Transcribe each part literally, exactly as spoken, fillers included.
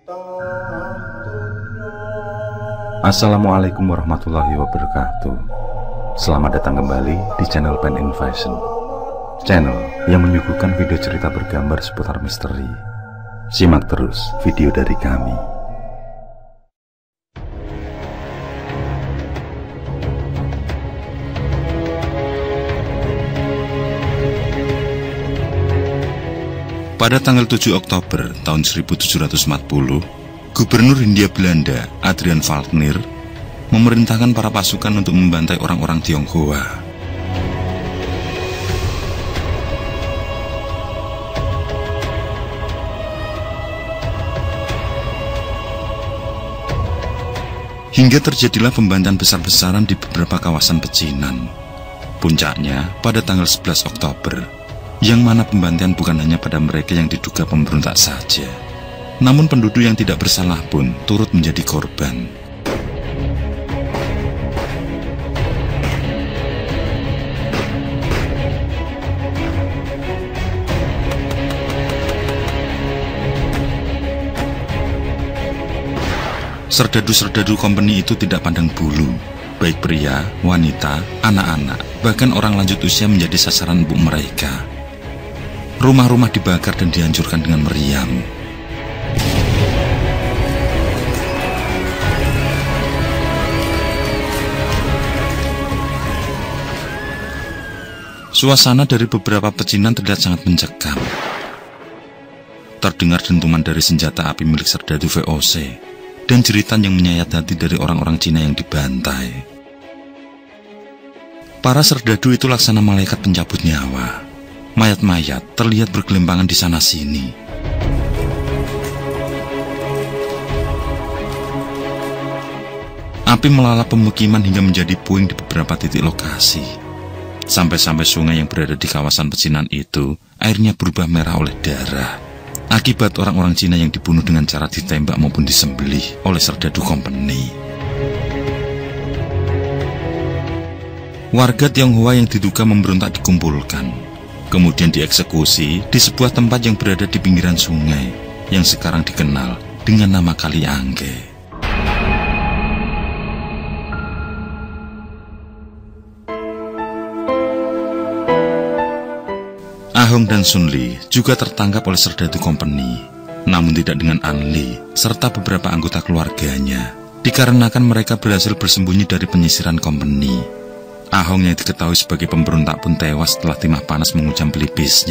Assalamualaikum warahmatullahi wabarakatuh. Selamat datang kembali di channel Pen Invasion, channel yang menyuguhkan video cerita bergambar seputar misteri. Simak terus video dari kami. Pada tanggal tujuh Oktober tahun seribu tujuh ratus empat puluh, Gubernur Hindia Belanda, Adrian Falkner, memerintahkan para pasukan untuk membantai orang-orang Tionghoa. Hingga terjadilah pembantaian besar-besaran di beberapa kawasan pecinan. Puncaknya pada tanggal sebelas Oktober, yang mana pembantaian bukan hanya pada mereka yang diduga pemberontak saja, namun penduduk yang tidak bersalah pun turut menjadi korban. Serdadu-serdadu kompeni itu tidak pandang bulu, baik pria, wanita, anak-anak, bahkan orang lanjut usia menjadi sasaran empuk mereka. Rumah-rumah dibakar dan dihancurkan dengan meriam. Suasana dari beberapa pecinan terlihat sangat mencekam. Terdengar dentuman dari senjata api milik serdadu V O C dan jeritan yang menyayat hati dari orang-orang Cina yang dibantai. Para serdadu itu laksana malaikat pencabut nyawa. Mayat-mayat terlihat bergelimpangan di sana-sini. Api melalap pemukiman hingga menjadi puing di beberapa titik lokasi. Sampai-sampai sungai yang berada di kawasan pecinan itu airnya berubah merah oleh darah, akibat orang-orang Cina yang dibunuh dengan cara ditembak maupun disembelih oleh serdadu kompeni. Warga Tionghoa yang diduga memberontak dikumpulkan, kemudian dieksekusi di sebuah tempat yang berada di pinggiran sungai yang sekarang dikenal dengan nama Kali Angke. Ahong dan Sun Li juga tertangkap oleh serdadu kompeni, namun tidak dengan An Li serta beberapa anggota keluarganya, dikarenakan mereka berhasil bersembunyi dari penyisiran kompeni. Ahong yang diketahui sebagai pemberontak pun tewas setelah timah panas mengucam pelipisnya.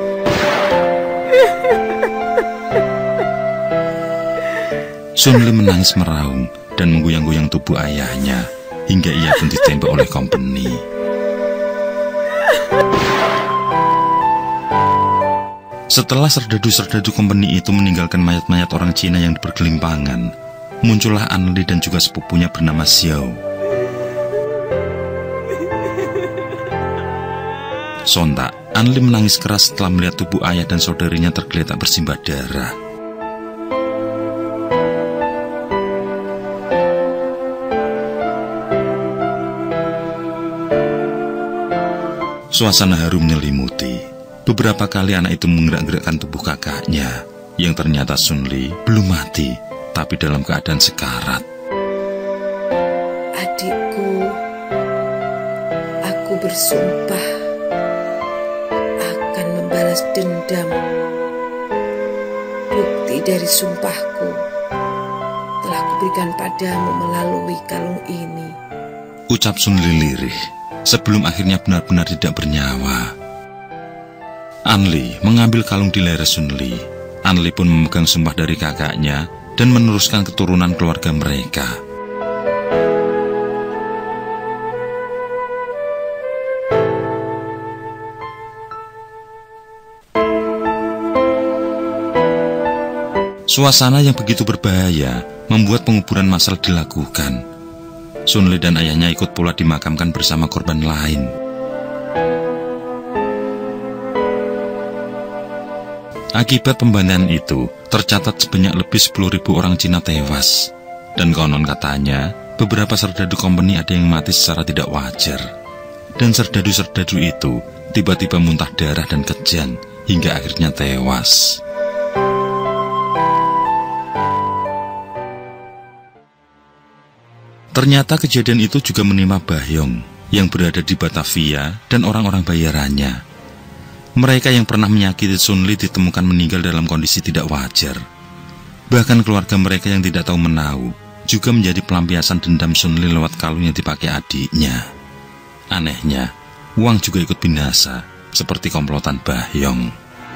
Sun Li menangis meraung dan menggoyang-goyang tubuh ayahnya, hingga ia pun ditembak oleh kompeni. Setelah serdadu-serdadu kompeni itu meninggalkan mayat-mayat orang Cina yang bergelimpangan, muncullah An Li dan juga sepupunya bernama Xiao. Sontak, An Li menangis keras setelah melihat tubuh ayah dan saudarinya tergeletak bersimbah darah. Suasana haru menyelimuti. Beberapa kali anak itu menggerak-gerakkan tubuh kakaknya, yang ternyata Sun Li belum mati, tapi dalam keadaan sekarat. Adikku, aku bersumpah akan membalas dendam. Bukti dari sumpahku telah kuberikan padamu melalui kalung ini, ucap Sun Li lirih, sebelum akhirnya benar-benar tidak bernyawa. An Li mengambil kalung di leher Sun Li. An Li pun memegang sumpah dari kakaknya dan meneruskan keturunan keluarga mereka. Suasana yang begitu berbahaya membuat penguburan massal dilakukan. Sun Li dan ayahnya ikut pula dimakamkan bersama korban lain. Akibat pembantaian itu, tercatat sebanyak lebih sepuluh ribu orang Cina tewas. Dan konon katanya, beberapa serdadu kompeni ada yang mati secara tidak wajar. Dan serdadu-serdadu itu tiba-tiba muntah darah dan kejang hingga akhirnya tewas. Ternyata kejadian itu juga menimpa Bahyong yang berada di Batavia dan orang-orang bayarannya. Mereka yang pernah menyakiti Sun Li ditemukan meninggal dalam kondisi tidak wajar. Bahkan keluarga mereka yang tidak tahu menahu juga menjadi pelampiasan dendam Sun Li lewat kalung yang dipakai adiknya. Anehnya, Wang juga ikut binasa, seperti komplotan Bahyong.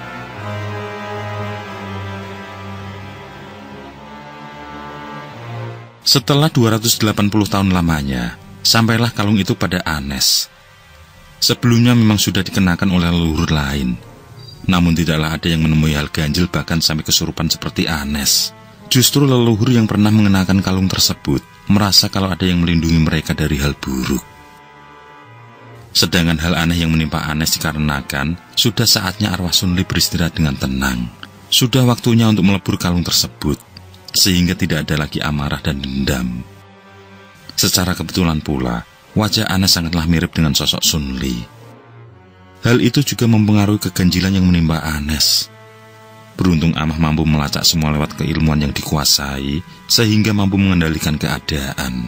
Setelah dua ratus delapan puluh tahun lamanya, sampailah kalung itu pada Anes. Sebelumnya memang sudah dikenakan oleh leluhur lain. Namun tidaklah ada yang menemui hal ganjil bahkan sampai kesurupan seperti Anes. Justru leluhur yang pernah mengenakan kalung tersebut merasa kalau ada yang melindungi mereka dari hal buruk. Sedangkan hal aneh yang menimpa Anes dikarenakan sudah saatnya arwah Sun Li beristirahat dengan tenang. Sudah waktunya untuk melebur kalung tersebut, sehingga tidak ada lagi amarah dan dendam. Secara kebetulan pula, wajah Anes sangatlah mirip dengan sosok Sun Li. Hal itu juga mempengaruhi keganjilan yang menimpa Anes. Beruntung Amah mampu melacak semua lewat keilmuan yang dikuasai, sehingga mampu mengendalikan keadaan.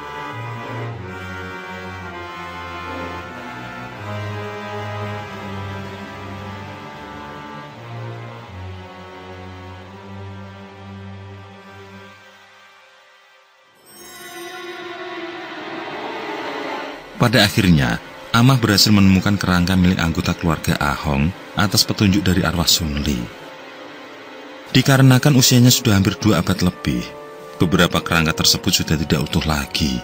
Pada akhirnya, Amah berhasil menemukan kerangka milik anggota keluarga Ahong atas petunjuk dari arwah Sun Li. Dikarenakan usianya sudah hampir dua abad lebih, beberapa kerangka tersebut sudah tidak utuh lagi.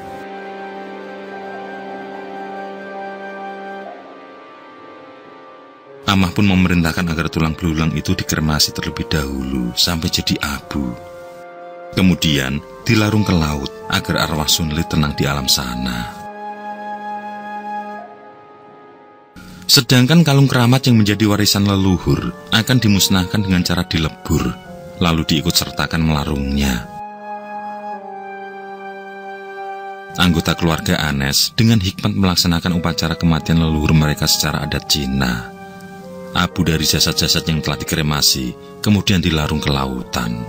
Amah pun memerintahkan agar tulang belulang itu dikremasi terlebih dahulu sampai jadi abu. Kemudian dilarung ke laut agar arwah Sun Li tenang di alam sana. Sedangkan kalung keramat yang menjadi warisan leluhur akan dimusnahkan dengan cara dilebur, lalu diikut sertakan melarungnya. Anggota keluarga Anes dengan hikmat melaksanakan upacara kematian leluhur mereka secara adat Cina. Abu dari jasad-jasad yang telah dikremasi kemudian dilarung ke lautan.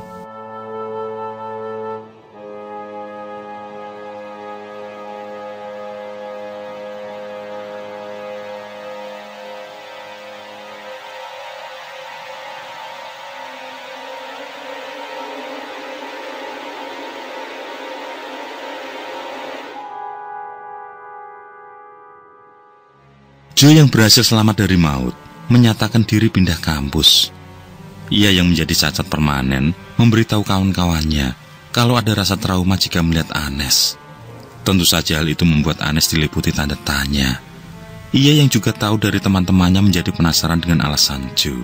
Jo yang berhasil selamat dari maut menyatakan diri pindah kampus. Ia yang menjadi cacat permanen memberitahu kawan-kawannya kalau ada rasa trauma jika melihat Anes. Tentu saja hal itu membuat Anes diliputi tanda tanya. Ia yang juga tahu dari teman-temannya menjadi penasaran dengan alasan Jo.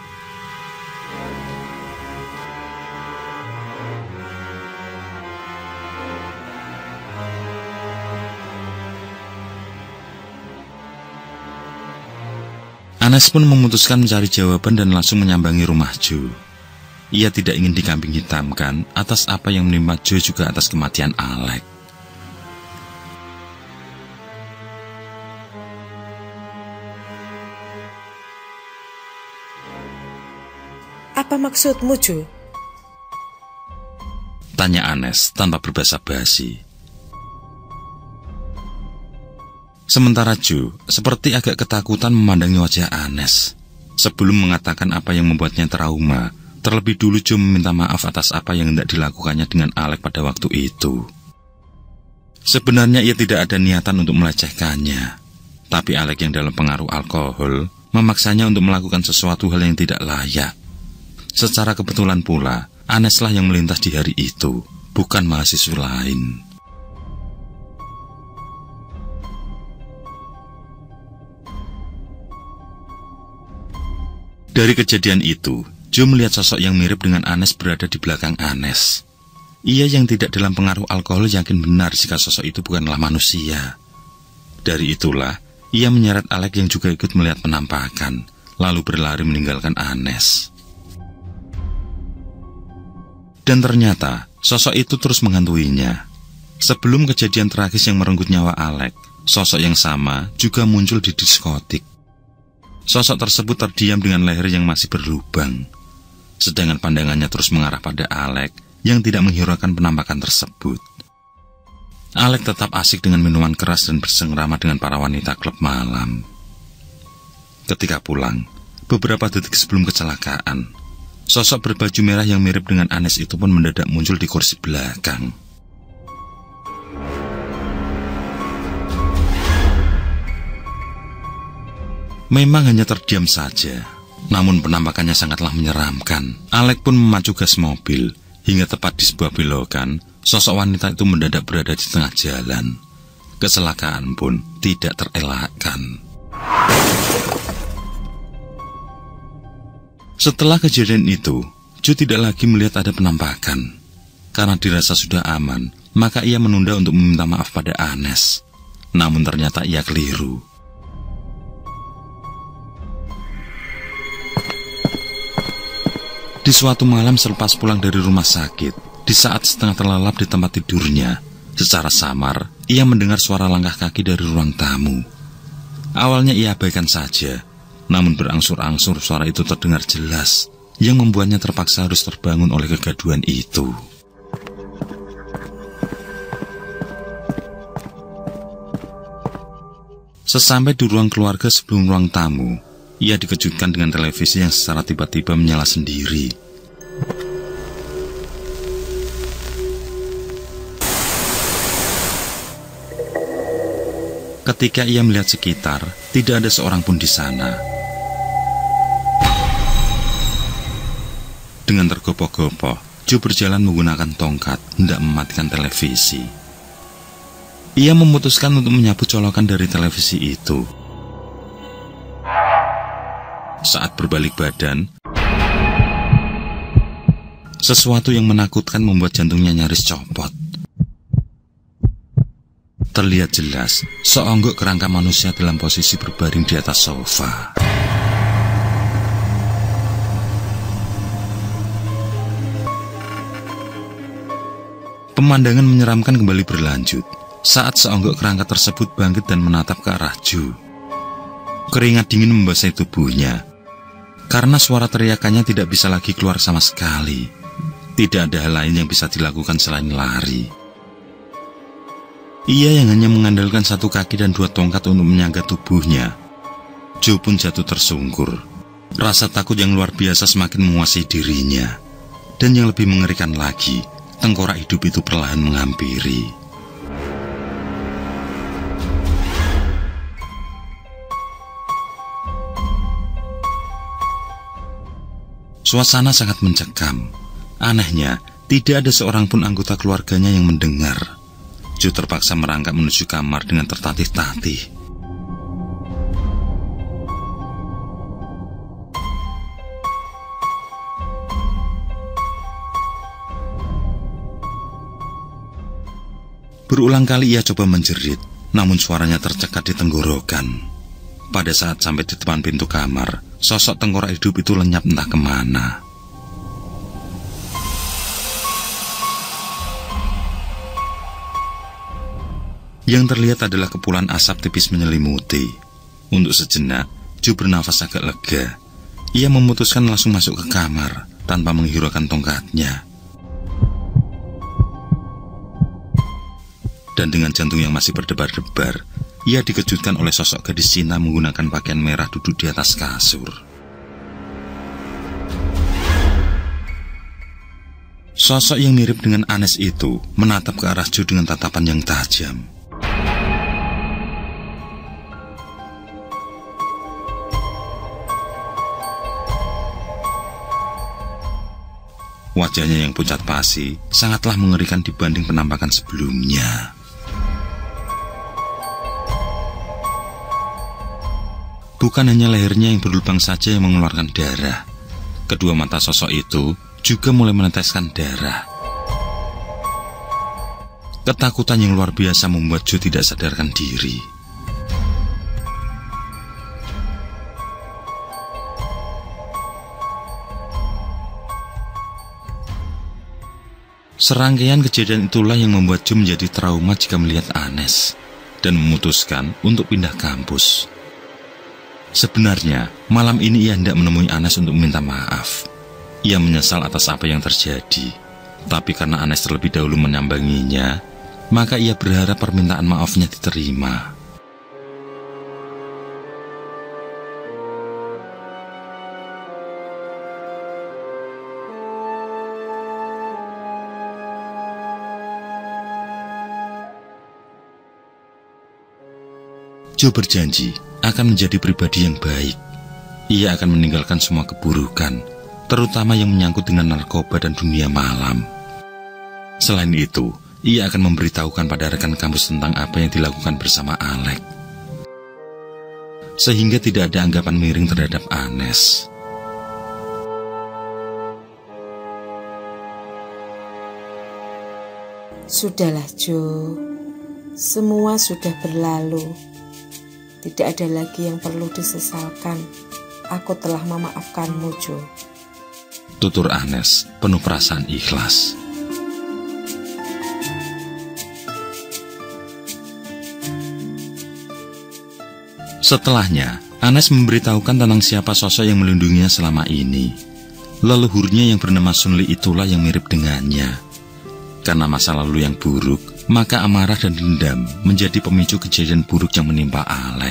Anes pun memutuskan mencari jawaban dan langsung menyambangi rumah Jo. Ia tidak ingin dikambing hitamkan atas apa yang menimpa Jo juga atas kematian Alec. Apa maksudmu, Jo? Tanya Anes tanpa berbasa basi. Sementara Jo seperti agak ketakutan memandangi wajah Anes. Sebelum mengatakan apa yang membuatnya trauma, terlebih dulu Jo meminta maaf atas apa yang hendak dilakukannya dengan Alec pada waktu itu. Sebenarnya ia tidak ada niatan untuk melecehkannya, tapi Alec yang dalam pengaruh alkohol memaksanya untuk melakukan sesuatu hal yang tidak layak. Secara kebetulan pula, Aneslah yang melintas di hari itu, bukan mahasiswa lain. Dari kejadian itu, Jo melihat sosok yang mirip dengan Anes berada di belakang Anes. Ia yang tidak dalam pengaruh alkohol yakin benar jika sosok itu bukanlah manusia. Dari itulah, ia menyeret Alec yang juga ikut melihat penampakan, lalu berlari meninggalkan Anes. Dan ternyata, sosok itu terus menghantuinya. Sebelum kejadian tragis yang merenggut nyawa Alec, sosok yang sama juga muncul di diskotik. Sosok tersebut terdiam dengan leher yang masih berlubang, sedangkan pandangannya terus mengarah pada Alec yang tidak menghiraukan penampakan tersebut. Alek tetap asik dengan minuman keras dan bersengkrama dengan para wanita klub malam. Ketika pulang, beberapa detik sebelum kecelakaan, sosok berbaju merah yang mirip dengan Anes itu pun mendadak muncul di kursi belakang. Memang hanya terdiam saja, namun penampakannya sangatlah menyeramkan. Alek pun memacu gas mobil, hingga tepat di sebuah belokan, sosok wanita itu mendadak berada di tengah jalan. Kecelakaan pun tidak terelakkan. Setelah kejadian itu, Joe tidak lagi melihat ada penampakan. Karena dirasa sudah aman, maka ia menunda untuk meminta maaf pada Anes. Namun ternyata ia keliru. Di suatu malam selepas pulang dari rumah sakit, di saat setengah terlelap di tempat tidurnya, secara samar, ia mendengar suara langkah kaki dari ruang tamu. Awalnya ia abaikan saja, namun berangsur-angsur suara itu terdengar jelas, yang membuatnya terpaksa harus terbangun oleh kegaduhan itu. Sesampai di ruang keluarga sebelum ruang tamu, ia dikejutkan dengan televisi yang secara tiba-tiba menyala sendiri. Ketika ia melihat sekitar, tidak ada seorang pun di sana. Dengan tergopoh-gopoh, Joe berjalan menggunakan tongkat hendak mematikan televisi. Ia memutuskan untuk menyapu colokan dari televisi itu. Saat berbalik badan, sesuatu yang menakutkan membuat jantungnya nyaris copot. Terlihat jelas, seonggok kerangka manusia dalam posisi berbaring di atas sofa. Pemandangan menyeramkan kembali berlanjut saat seonggok kerangka tersebut bangkit dan menatap ke arah Joe. Keringat dingin membasahi tubuhnya. Karena suara teriakannya tidak bisa lagi keluar sama sekali. Tidak ada hal lain yang bisa dilakukan selain lari. Ia yang hanya mengandalkan satu kaki dan dua tongkat untuk menyangga tubuhnya. Joe pun jatuh tersungkur. Rasa takut yang luar biasa semakin menguasai dirinya. Dan yang lebih mengerikan lagi, tengkorak hidup itu perlahan menghampiri. Suasana sangat mencekam. Anehnya, tidak ada seorang pun anggota keluarganya yang mendengar. Joe terpaksa merangkak menuju kamar dengan tertatih-tatih. Berulang kali ia coba menjerit, namun suaranya tercekat di tenggorokan. Pada saat sampai di depan pintu kamar, sosok tengkorak hidup itu lenyap entah kemana. Yang terlihat adalah kepulan asap tipis menyelimuti. Untuk sejenak, Joe bernafas agak lega. Ia memutuskan langsung masuk ke kamar tanpa menghiraukan tongkatnya. Dan dengan jantung yang masih berdebar-debar, ia dikejutkan oleh sosok gadis Cina menggunakan pakaian merah duduk di atas kasur. Sosok yang mirip dengan Anes itu menatap ke arah Joe dengan tatapan yang tajam. Wajahnya yang pucat pasi sangatlah mengerikan dibanding penampakan sebelumnya. Bukan hanya lehernya yang berlubang saja yang mengeluarkan darah. Kedua mata sosok itu juga mulai meneteskan darah. Ketakutan yang luar biasa membuat Joe tidak sadarkan diri. Serangkaian kejadian itulah yang membuat Joe menjadi trauma jika melihat Anes dan memutuskan untuk pindah kampus. Sebenarnya, malam ini ia hendak menemui Anes untuk meminta maaf. Ia menyesal atas apa yang terjadi. Tapi karena Anes terlebih dahulu menyambanginya, maka ia berharap permintaan maafnya diterima. Joe berjanji akan menjadi pribadi yang baik. Ia akan meninggalkan semua keburukan, terutama yang menyangkut dengan narkoba dan dunia malam. Selain itu, ia akan memberitahukan pada rekan kampus tentang apa yang dilakukan bersama Alec, sehingga tidak ada anggapan miring terhadap Anes. Sudahlah Joe, semua sudah berlalu. Tidak ada lagi yang perlu disesalkan. Aku telah memaafkanmu, Joe. Tutur Anes penuh perasaan ikhlas. Setelahnya, Anes memberitahukan tentang siapa sosok yang melindunginya selama ini. Leluhurnya yang bernama Sunli itulah yang mirip dengannya. Karena masa lalu yang buruk, maka amarah dan dendam menjadi pemicu kejadian buruk yang menimpa Alec.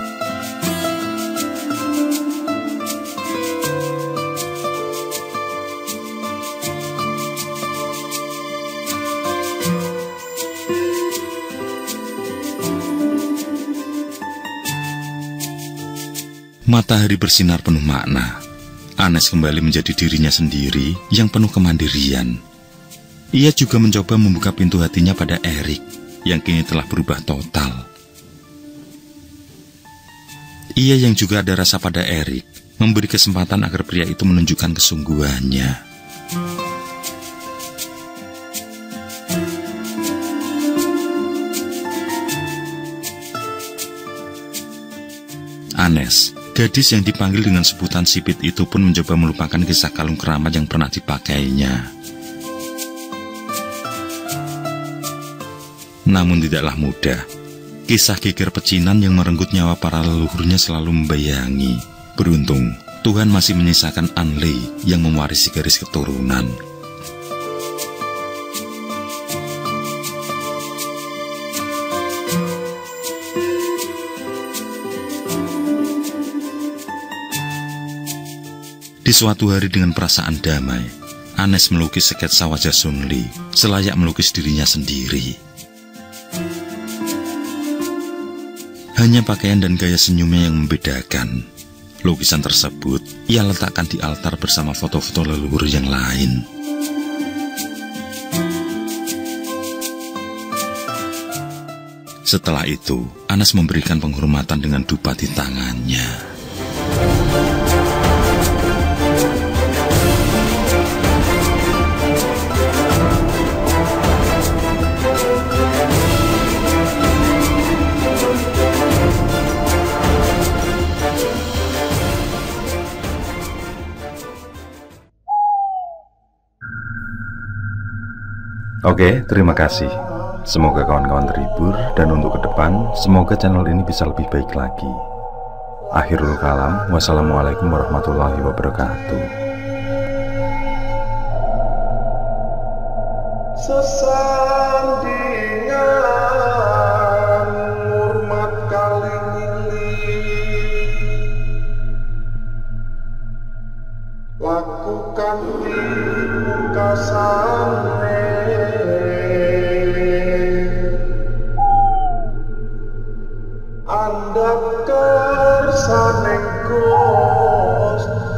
Matahari bersinar penuh makna. Anes kembali menjadi dirinya sendiri yang penuh kemandirian. Ia juga mencoba membuka pintu hatinya pada Eric, yang kini telah berubah total. Ia yang juga ada rasa pada Eric, memberi kesempatan agar pria itu menunjukkan kesungguhannya. Anes, gadis yang dipanggil dengan sebutan Sipit itu pun mencoba melupakan kisah kalung keramat yang pernah dipakainya. Namun tidaklah mudah. Kisah geger pecinan yang merenggut nyawa para leluhurnya selalu membayangi. Beruntung, Tuhan masih menyisakan Anley yang mewarisi garis keturunan. Di suatu hari dengan perasaan damai, Anes melukis sketsa wajah Sunli, selayak melukis dirinya sendiri. Hanya pakaian dan gaya senyumnya yang membedakan. Lukisan tersebut ia letakkan di altar bersama foto-foto leluhur yang lain. Setelah itu, Anes memberikan penghormatan dengan dupa di tangannya. Oke, terima kasih. Semoga kawan-kawan terhibur, dan untuk ke depan, semoga channel ini bisa lebih baik lagi. Akhirul kalam, wassalamualaikum warahmatullahi wabarakatuh. Sesandingan hormat kali lakukan di pungkasane Anda kersaning Gusti